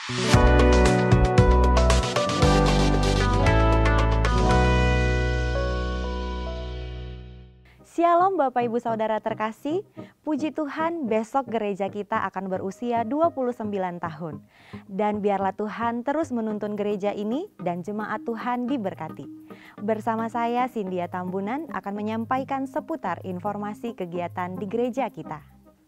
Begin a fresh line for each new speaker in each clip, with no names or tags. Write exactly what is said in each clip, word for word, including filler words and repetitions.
Shalom Bapak Ibu Saudara terkasih, puji Tuhan besok gereja kita akan berusia dua puluh sembilan tahun. Dan biarlah Tuhan terus menuntun gereja ini dan jemaat Tuhan diberkati. Bersama saya Cynthia Tambunan akan menyampaikan seputar informasi kegiatan di gereja kita.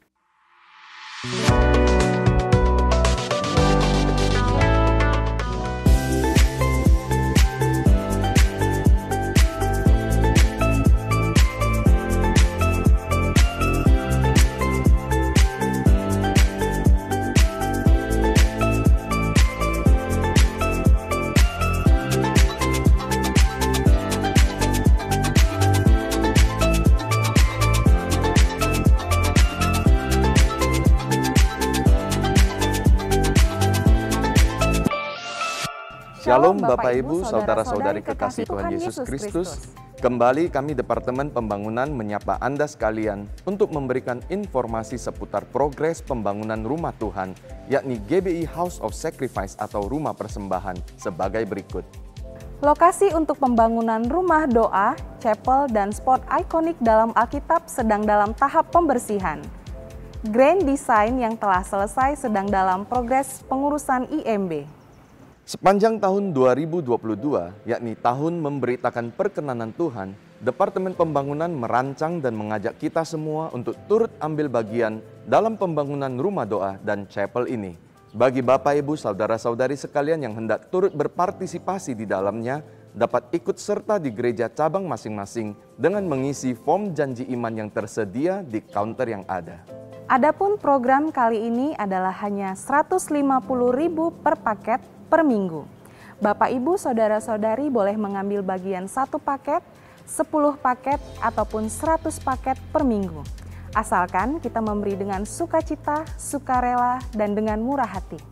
Shalom Bapak Ibu, Saudara-saudari kekasih Tuhan Yesus Kristus. Kembali kami Departemen Pembangunan menyapa Anda sekalian untuk memberikan informasi seputar progres pembangunan rumah Tuhan, yakni G B I House of Sacrifice atau Rumah Persembahan sebagai berikut.
Lokasi untuk pembangunan rumah doa, chapel, dan spot ikonik dalam Alkitab sedang dalam tahap pembersihan. Grand Design yang telah selesai sedang dalam progres pengurusan I M B.
Sepanjang tahun dua ribu dua puluh dua, yakni tahun memberitakan perkenanan Tuhan, Departemen Pembangunan merancang dan mengajak kita semua untuk turut ambil bagian dalam pembangunan rumah doa dan chapel ini. Bagi Bapak Ibu Saudara-saudari sekalian yang hendak turut berpartisipasi di dalamnya, dapat ikut serta di gereja cabang masing-masing dengan mengisi form janji iman yang tersedia di counter yang ada.
Adapun program kali ini adalah hanya seratus lima puluh ribu per paket per minggu. Bapak, Ibu, Saudara-saudari boleh mengambil bagian satu paket, sepuluh paket, ataupun seratus paket per minggu. Asalkan kita memberi dengan sukacita, sukarela, dan dengan murah hati.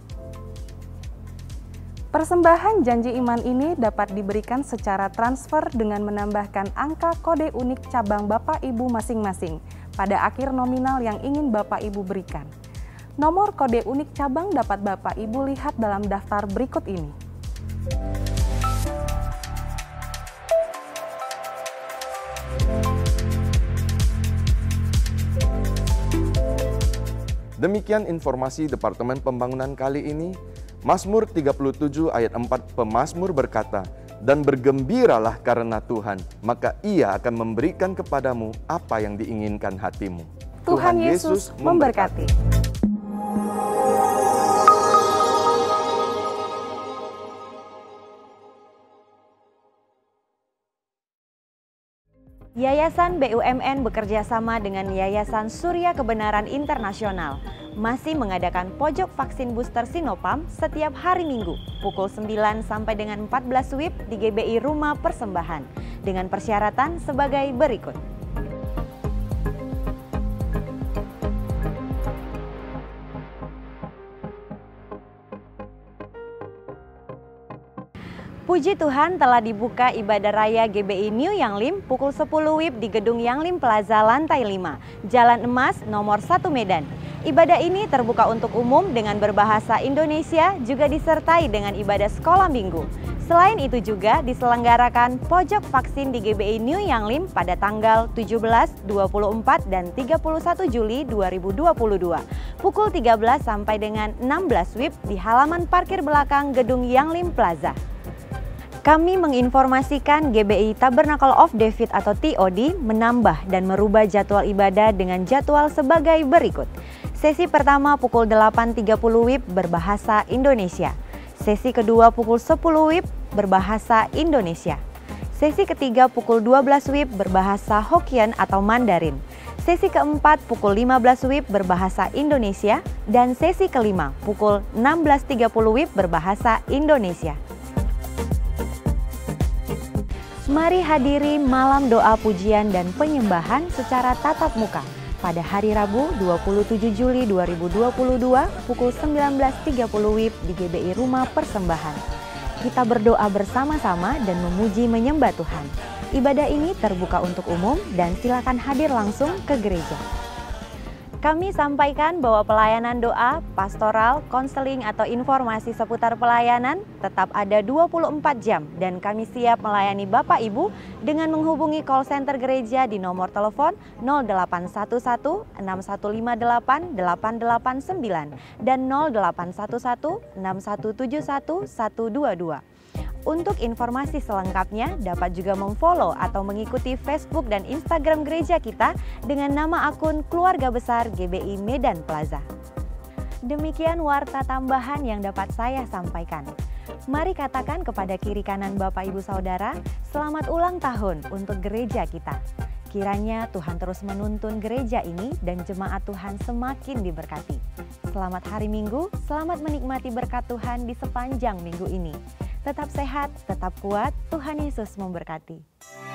Persembahan janji iman ini dapat diberikan secara transfer dengan menambahkan angka kode unik cabang Bapak Ibu masing-masing pada akhir nominal yang ingin Bapak Ibu berikan. Nomor kode unik cabang dapat Bapak Ibu lihat dalam daftar berikut ini.
Demikian informasi Departemen Pembangunan kali ini. Mazmur tiga puluh tujuh ayat empat pemazmur berkata, "Dan bergembiralah karena Tuhan, maka Ia akan memberikan kepadamu apa yang diinginkan hatimu."
Tuhan Yesus memberkati.
Yayasan B U M N bekerja sama dengan Yayasan Surya Kebenaran Internasional masih mengadakan pojok vaksin booster Sinopharm setiap hari Minggu pukul sembilan sampai dengan empat belas W I B di G B I Rumah Persembahan dengan persyaratan sebagai berikut. Puji Tuhan telah dibuka ibadah raya G B I New Yanglim pukul sepuluh W I B di Gedung Yanglim Plaza lantai lima, Jalan Emas nomor satu Medan. Ibadah ini terbuka untuk umum dengan berbahasa Indonesia, juga disertai dengan ibadah sekolah minggu. Selain itu juga diselenggarakan pojok vaksin di G B I New Yanglim pada tanggal tujuh belas, dua puluh empat, dan tiga puluh satu Juli dua ribu dua puluh dua. Pukul tiga belas sampai dengan enam belas W I B di halaman parkir belakang Gedung Yanglim Plaza. Kami menginformasikan G B I Tabernacle of David atau T O D menambah dan merubah jadwal ibadah dengan jadwal sebagai berikut. Sesi pertama pukul delapan tiga puluh W I B berbahasa Indonesia. Sesi kedua pukul sepuluh W I B berbahasa Indonesia. Sesi ketiga pukul dua belas W I B berbahasa Hokkien atau Mandarin. Sesi keempat pukul lima belas W I B berbahasa Indonesia. Dan sesi kelima pukul enam belas tiga puluh W I B berbahasa Indonesia. Mari hadiri malam doa pujian dan penyembahan secara tatap muka pada hari Rabu dua puluh tujuh Juli dua ribu dua puluh dua pukul sembilan belas tiga puluh W I B di G B I Rumah Persembahan. Kita berdoa bersama-sama dan memuji menyembah Tuhan. Ibadah ini terbuka untuk umum dan silakan hadir langsung ke gereja. Kami sampaikan bahwa pelayanan doa, pastoral, konseling atau informasi seputar pelayanan tetap ada dua puluh empat jam dan kami siap melayani Bapak Ibu dengan menghubungi call center gereja di nomor telepon nol delapan satu satu enam satu lima delapan delapan delapan sembilan dan nol delapan satu satu enam satu tujuh satu satu dua dua. Untuk informasi selengkapnya dapat juga memfollow atau mengikuti Facebook dan Instagram gereja kita dengan nama akun Keluarga Besar G B I Medan Plaza. Demikian warta tambahan yang dapat saya sampaikan. Mari katakan kepada kiri kanan Bapak Ibu Saudara, selamat ulang tahun untuk gereja kita. Kiranya Tuhan terus menuntun gereja ini dan jemaat Tuhan semakin diberkati. Selamat hari Minggu, selamat menikmati berkat Tuhan di sepanjang minggu ini. Tetap sehat, tetap kuat, Tuhan Yesus memberkati.